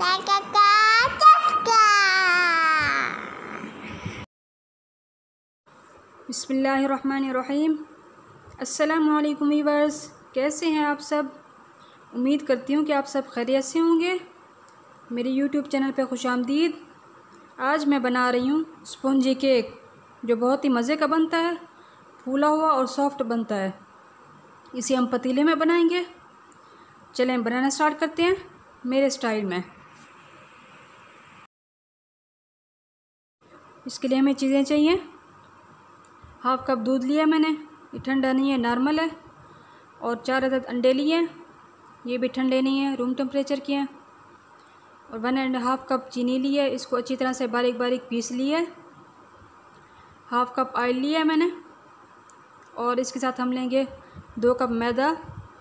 बिस्मिल्लाहिर्रहमानिर्रहीम। अस्सलामु अलैकुम वीवर्स, कैसे हैं आप सब। उम्मीद करती हूँ कि आप सब खैरियत से होंगे। मेरे यूट्यूब चैनल पे खुशामदीद। आज मैं बना रही हूँ स्पॉन्जी केक, जो बहुत ही मज़े का बनता है, फूला हुआ और सॉफ्ट बनता है। इसे हम पतीले में बनाएंगे। चलें बनाना स्टार्ट करते हैं मेरे स्टाइल में। इसके लिए हमें चीज़ें चाहिए। हाफ़ कप दूध लिया मैंने, ये ठंडा नहीं है, नॉर्मल है। और 4 अदद अंडे लिए, ये भी ठंडे नहीं है, रूम टेम्परेचर के हैं। और 1.5 कप चीनी ली है, इसको अच्छी तरह से बारीक बारीक पीस लिया है। हाफ़ कप ऑयल लिया है मैंने। और इसके साथ हम लेंगे 2 कप मैदा,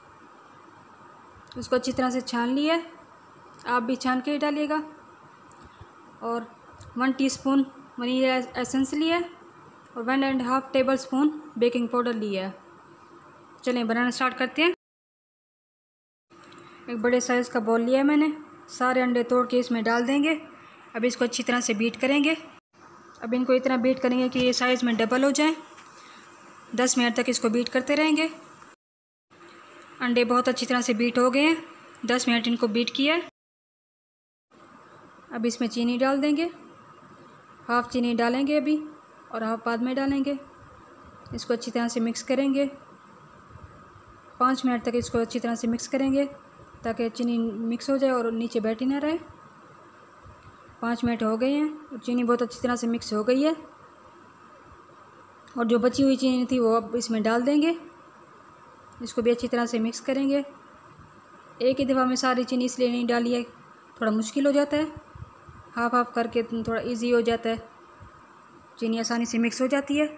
उसको अच्छी तरह से छान लिया है, आप भी छान के ही डालिएगा। और 1 टीस्पून वनीला एसेंस लिया है और 1.5 टेबल स्पून बेकिंग पाउडर लिया है। चलें बनाना स्टार्ट करते हैं। एक बड़े साइज़ का बॉल लिया है मैंने, सारे अंडे तोड़ के इसमें डाल देंगे। अब इसको अच्छी तरह से बीट करेंगे। अब इनको इतना बीट करेंगे कि ये साइज़ में डबल हो जाए। 10 मिनट तक इसको बीट करते रहेंगे। अंडे बहुत अच्छी तरह से बीट हो गए हैं, 10 मिनट इनको बीट किया है। अब इसमें चीनी डाल देंगे, हाफ़ चीनी डालेंगे अभी और हाफ़ बाद में डालेंगे। इसको अच्छी तरह से मिक्स करेंगे। 5 मिनट तक इसको अच्छी तरह से मिक्स करेंगे ताकि चीनी मिक्स हो जाए और नीचे बैठी ना रहे। 5 मिनट हो गए हैं और चीनी बहुत अच्छी तरह से मिक्स हो गई है। और जो बची हुई चीनी थी वो अब इसमें डाल देंगे। इसको भी अच्छी तरह से मिक्स करेंगे। एक ही दफ़ा में सारी चीनी इसलिए नहीं डाली है, थोड़ा मुश्किल हो जाता है। हाफ़ हाफ़ करके थोड़ा इजी हो जाता है, चीनी आसानी से मिक्स हो जाती है।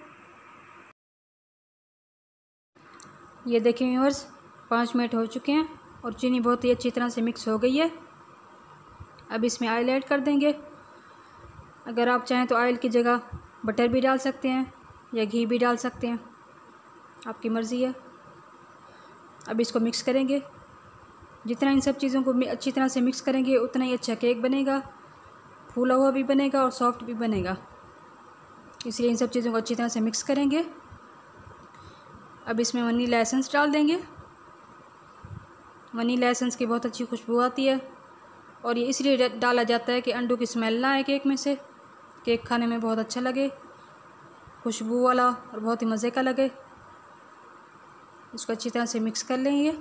ये देखें व्यूअर्स, 5 मिनट हो चुके हैं और चीनी बहुत ही अच्छी तरह से मिक्स हो गई है। अब इसमें ऑयल ऐड कर देंगे। अगर आप चाहें तो ऑयल की जगह बटर भी डाल सकते हैं या घी भी डाल सकते हैं, आपकी मर्ज़ी है। अब इसको मिक्स करेंगे। जितना इन सब चीज़ों को अच्छी तरह से मिक्स करेंगे उतना ही अच्छा केक बनेगा, फूला हुआ भी बनेगा और सॉफ्ट भी बनेगा। इसलिए इन सब चीज़ों को अच्छी तरह से मिक्स करेंगे। अब इसमें वनीला एसेंस डाल देंगे। वनीला एसेंस की बहुत अच्छी खुशबू आती है और ये इसलिए डाला जाता है कि अंडों की स्मेल ना आए केक में से, केक खाने में बहुत अच्छा लगे, खुशबू वाला और बहुत ही मज़े का लगे। इसको अच्छी तरह से मिक्स कर लेंगे।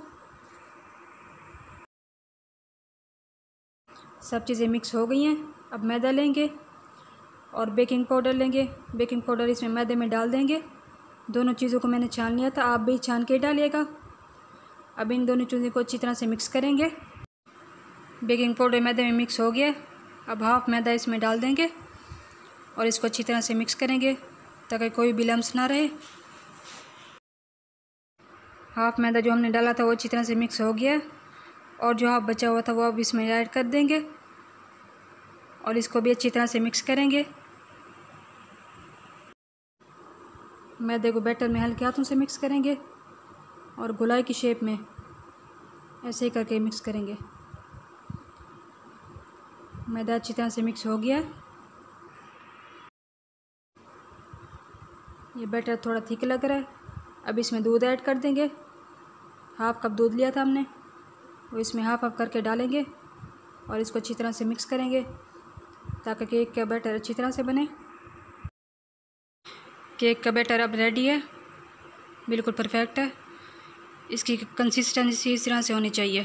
सब चीज़ें मिक्स हो गई हैं। अब मैदा लेंगे और बेकिंग पाउडर लेंगे। बेकिंग पाउडर इसमें मैदे में डाल देंगे। दोनों चीज़ों को मैंने छान लिया था, आप भी छान के डालिएगा। अब इन दोनों चीज़ों को अच्छी तरह से मिक्स करेंगे। बेकिंग पाउडर मैदे में मिक्स हो गया। अब हाफ़ मैदा इसमें डाल देंगे और इसको अच्छी तरह से मिक्स करेंगे ताकि कोई भी लम्स ना रहे। हाफ़ मैदा जो हमने डाला था वो अच्छी तरह से मिक्स हो गया और जो हाफ़ बचा हुआ था वो अब इसमें ऐड कर देंगे और इसको भी अच्छी तरह से मिक्स करेंगे। मैदे को बैटर में हल्के हाथों से मिक्स करेंगे और गोलाई की शेप में ऐसे ही करके मिक्स करेंगे। मैदा अच्छी तरह से मिक्स हो गया है। ये बैटर थोड़ा थिक लग रहा है। अब इसमें दूध ऐड कर देंगे। हाफ़ कप दूध लिया था हमने, वो इसमें हाफ़ हाफ़ करके डालेंगे और इसको अच्छी तरह से मिक्स करेंगे ताकि केक का बैटर अच्छी तरह से बने। केक का बैटर अब रेडी है, बिल्कुल परफेक्ट है। इसकी कंसिस्टेंसी इस तरह से होनी चाहिए।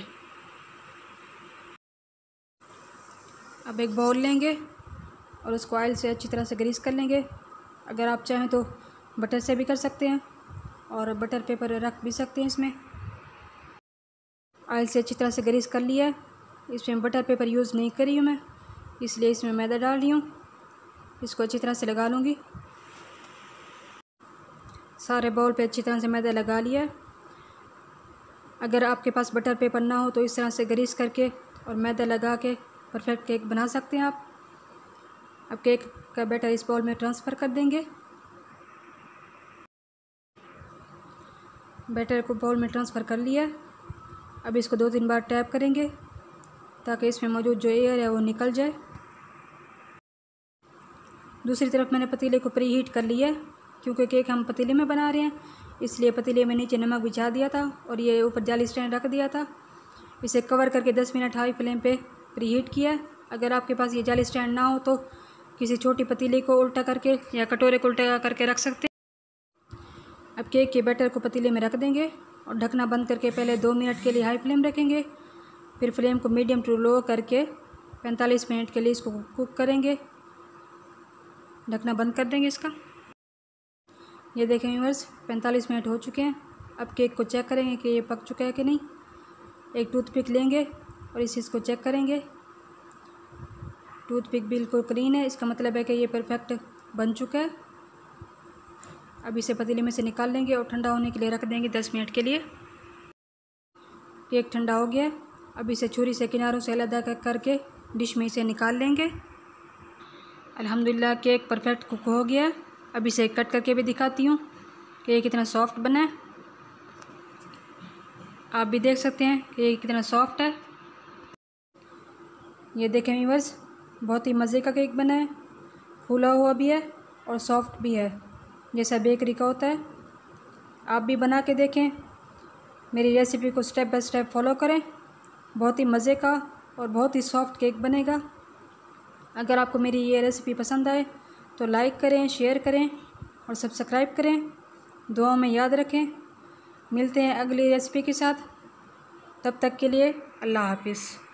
अब एक बाउल लेंगे और उसको ऑयल से अच्छी तरह से ग्रीस कर लेंगे। अगर आप चाहें तो बटर से भी कर सकते हैं और बटर पेपर रख भी सकते हैं। इसमें ऑयल से अच्छी तरह से ग्रीस कर लिया है। इसमें बटर पेपर यूज़ नहीं करी हूँ मैं, इसलिए इसमें मैदा डाल रही हूँ। इसको अच्छी तरह से लगा लूँगी। सारे बाउल पे अच्छी तरह से मैदा लगा लिया है। अगर आपके पास बटर पेपर ना हो तो इस तरह से ग्रीस करके और मैदा लगा के परफेक्ट केक बना सकते हैं आप। अब केक का बैटर इस बाउल में ट्रांसफ़र कर देंगे। बैटर को बाउल में ट्रांसफ़र कर लिया। अब इसको 2-3 बार टैप करेंगे ताकि इसमें मौजूद जो एयर है वो निकल जाए। दूसरी तरफ मैंने पतीले को प्री हीट कर लिया है, क्योंकि केक हम पतीले में बना रहे हैं, इसलिए पतीले में नीचे नमक बिछा दिया था और ये ऊपर जाली स्टैंड रख दिया था। इसे कवर करके 10 मिनट हाई फ्लेम पे प्री हीट किया है। अगर आपके पास ये जाली स्टैंड ना हो तो किसी छोटी पतीले को उल्टा करके या कटोरे को उल्टा करके रख सकते हैं। अब केक के बैटर को पतीले में रख देंगे और ढकना बंद करके पहले 2 मिनट के लिए हाई फ्लेम रखेंगे, फिर फ्लेम को मीडियम टू लो करके 45 मिनट के लिए इसको कुक करेंगे। ढकना बंद कर देंगे इसका। ये देखें व्यूअर्स, 45 मिनट हो चुके हैं। अब केक को चेक करेंगे कि ये पक चुका है कि नहीं। एक टूथपिक लेंगे और इस चीज़ को चेक करेंगे। टूथपिक बिल्कुल क्लीन है, इसका मतलब है कि ये परफेक्ट बन चुका है। अब इसे पतीले में से निकाल लेंगे और ठंडा होने के लिए रख देंगे 10 मिनट के लिए। केक ठंडा हो गया। अब इसे छुरी से किनारों से अलग करके डिश में इसे निकाल लेंगे। अल्हम्दुलिल्लाह केक परफेक्ट कुक हो गया। अब इसे कट करके भी दिखाती हूँ कि ये कितना सॉफ्ट बना है। आप भी देख सकते हैं कि ये कितना सॉफ्ट है। ये देखें व्यूअर्स, बहुत ही मज़े का केक बना है, फूला हुआ भी है और सॉफ्ट भी है, जैसा बेकरी का होता है। आप भी बना के देखें, मेरी रेसिपी को स्टेप बाय स्टेप फॉलो करें। बहुत ही मज़े का और बहुत ही सॉफ्ट केक बनेगा। अगर आपको मेरी ये रेसिपी पसंद आए तो लाइक करें, शेयर करें और सब्सक्राइब करें। दुआओं में याद रखें। मिलते हैं अगली रेसिपी के साथ। तब तक के लिए अल्लाह हाफिज़।